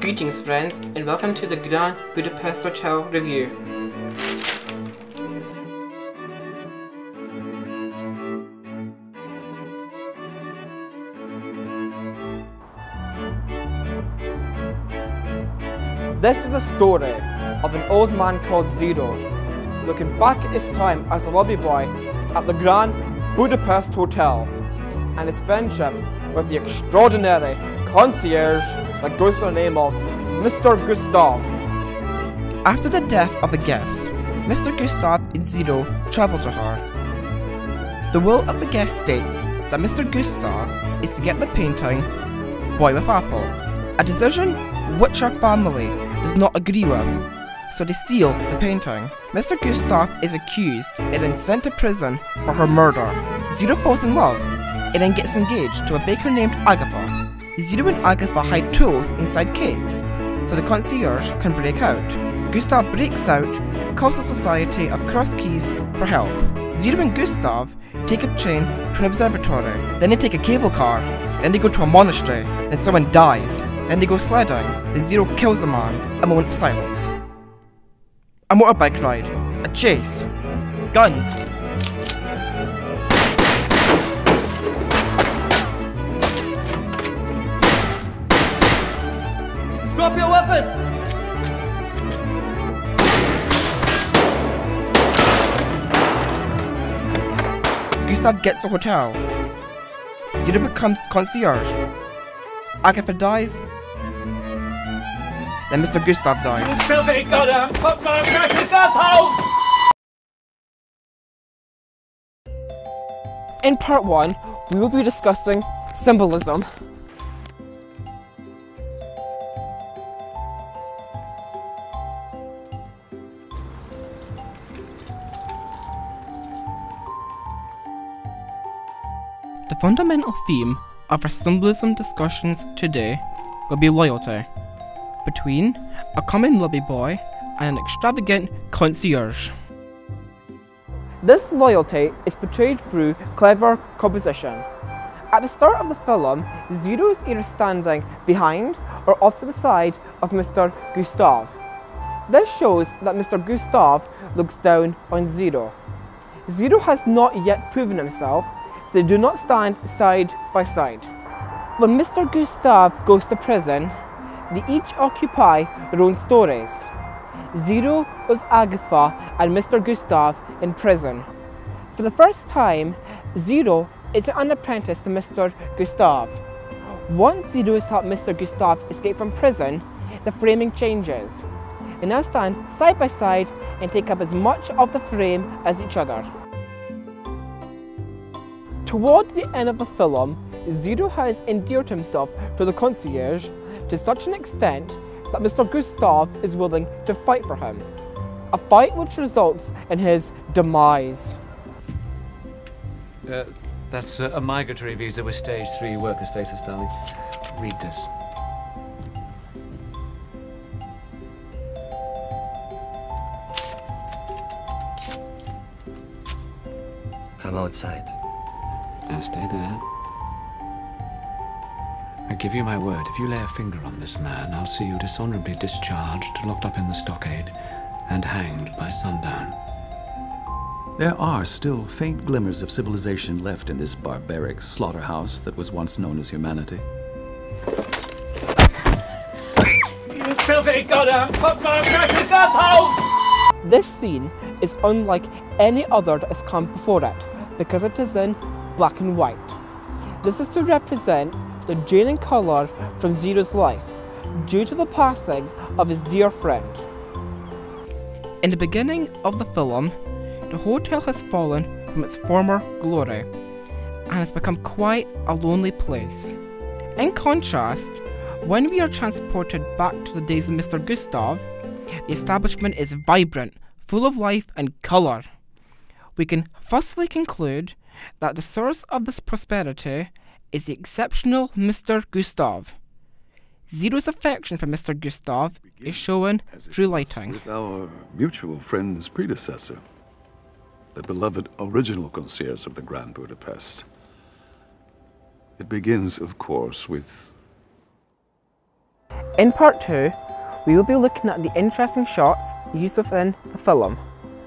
Greetings friends, and welcome to the Grand Budapest Hotel review. This is a story of an old man called Zero, looking back at his time as a lobby boy at the Grand Budapest Hotel and his friendship with the extraordinary concierge that goes by the name of Mr. Gustav. After the death of a guest, Mr. Gustav and Zero travel to her. The will of the guest states that Mr. Gustav is to get the painting Boy with Apple, a decision which our family does not agree with, so they steal the painting. Mr. Gustav is accused and then sent to prison for her murder. Zero falls in love and then gets engaged to a baker named Agatha. Zero and Agatha hide tools inside cakes so the concierge can break out. Gustav breaks out, calls the Society of Cross Keys for help. Zero and Gustav take a train to an observatory, then they take a cable car, then they go to a monastery, then someone dies, then they go sledding, then Zero kills a man. A moment of silence. A motorbike ride, a chase, guns. Drop your weapon! Gustav gets the hotel. Zero becomes concierge. Agatha dies. Then Mr. Gustav dies. You filthy goddamn footman! In part 1, we will be discussing symbolism. The fundamental theme of our symbolism discussions today will be loyalty between a common lobby boy and an extravagant concierge. This loyalty is portrayed through clever composition. At the start of the film, Zero is either standing behind or off to the side of Mr. Gustav. This shows that Mr. Gustav looks down on Zero. Zero has not yet proven himself, so they do not stand side by side. When Mr. Gustav goes to prison, they each occupy their own stories. Zero with Agatha and Mr. Gustav in prison. For the first time, Zero is an apprentice to Mr. Gustav. Once Zero has helped Mr. Gustav escape from prison, the framing changes. They now stand side by side and take up as much of the frame as each other. Toward the end of the film, Zero has endeared himself to the concierge to such an extent that Mr. Gustav is willing to fight for him. A fight which results in his demise. That's a migratory visa with stage 3 worker status, darling. Read this. Come outside. Now stay there. I give you my word, if you lay a finger on this man, I'll see you dishonorably discharged, locked up in the stockade, and hanged by sundown. There are still faint glimmers of civilization left in this barbaric slaughterhouse that was once known as humanity. You filthy goddamn footman! Asshole! This scene is unlike any other that has come before it, because it is in black and white. This is to represent the draining colour from Zero's life, due to the passing of his dear friend. In the beginning of the film, the hotel has fallen from its former glory, and has become quite a lonely place. In contrast, when we are transported back to the days of Mr. Gustav, the establishment is vibrant, full of life and colour. We can thusly conclude that the source of this prosperity is the exceptional Mr. Gustav. Zero's affection for Mr. Gustav is shown through lighting. With our mutual friend's predecessor, the beloved original concierge of the Grand Budapest. It begins, of course, with In part 2, we will be looking at the interesting shots used within the film.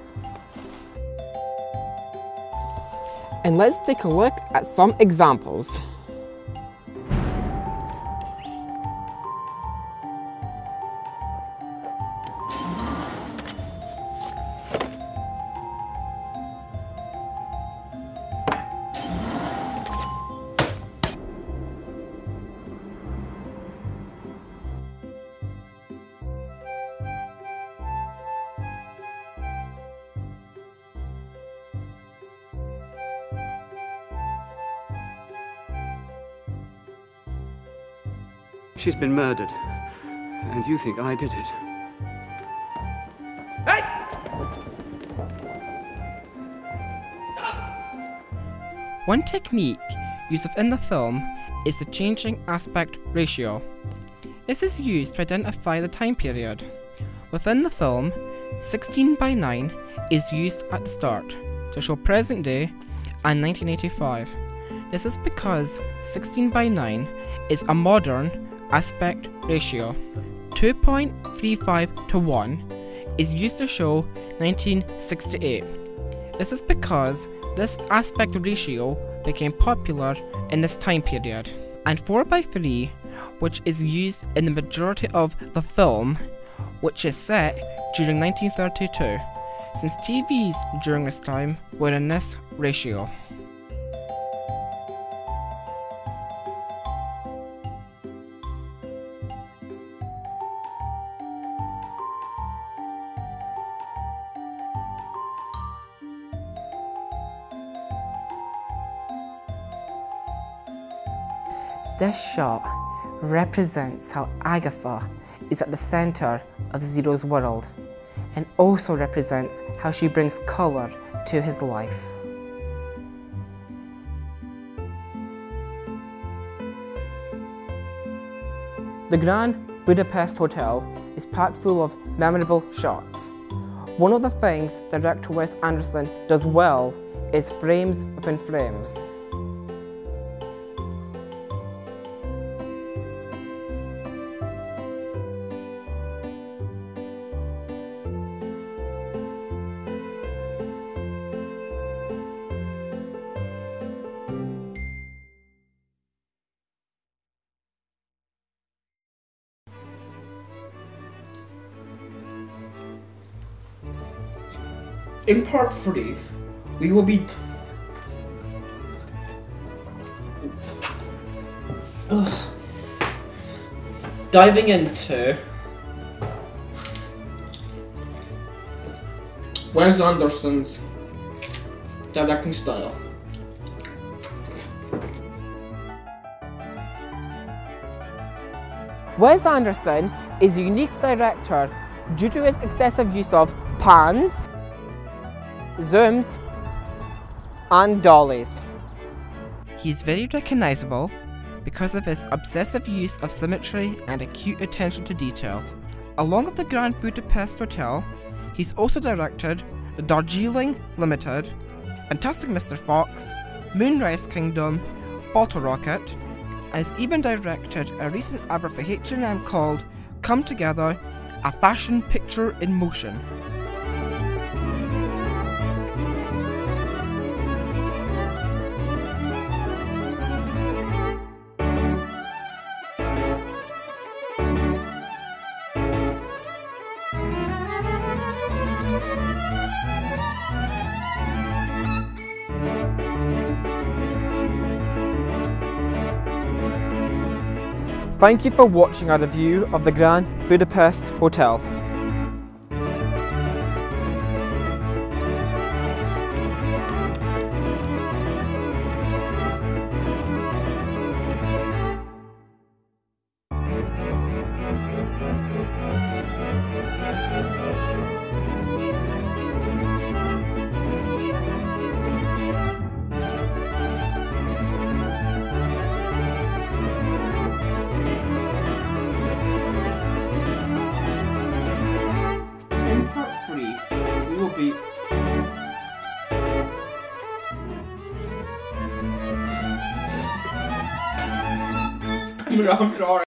And let's take a look at some examples. She's been murdered, and you think I did it. Hey! One technique used within the film is the changing aspect ratio. This is used to identify the time period. Within the film, 16:9 is used at the start to show present day and 1985. This is because 16:9 is a modern aspect ratio. 2.35 to 1 is used to show 1968. This is because this aspect ratio became popular in this time period. And 4:3, which is used in the majority of the film, which is set during 1932, since TVs during this time were in this ratio. This shot represents how Agatha is at the center of Zero's world, and also represents how she brings colour to his life. The Grand Budapest Hotel is packed full of memorable shots. One of the things director Wes Anderson does well is frames within frames. In part 3, we will be diving into Wes Anderson's directing style. Wes Anderson is a unique director due to his excessive use of pans, zooms, and dollies. He is very recognizable because of his obsessive use of symmetry and acute attention to detail. Along with the Grand Budapest Hotel, he's also directed The Darjeeling Limited, Fantastic Mr. Fox, Moonrise Kingdom, Bottle Rocket, and has even directed a recent advert for H&M called Come Together, a fashion picture in motion. Thank you for watching our review of the Grand Budapest Hotel. I'm sorry.